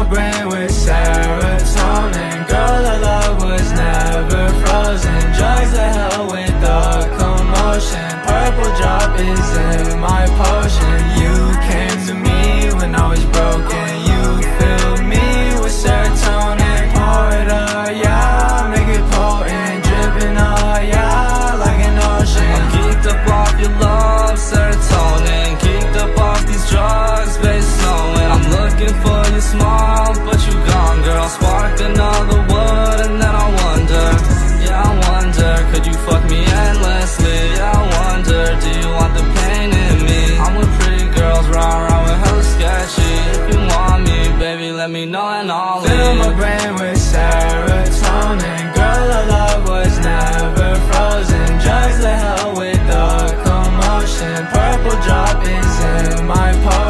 brain with serotonin. Girl, our love was never frozen. Drugs to hell with the commotion. Purple drop is in my potion. You came to me when I was broken. You filled me with serotonin. Pour it up, yeah, make it potent. Dripping up, yeah, like an ocean. I'm geeked up off your love, serotonin. Geeked up off these drugs, baby, snowing. I'm looking for your smile, but you gone, girl. Spark another wood and then I wonder, yeah, I wonder, could you fuck me endlessly? Yeah, I wonder, do you want the pain in me? I'm with pretty girls, round around with hella sketchy. If you want me, baby, let me know and I'll leave. Fill my brain with serotonin. Girl, our love was never frozen. Drugs to hell with the commotion. Purple drop is in my potion.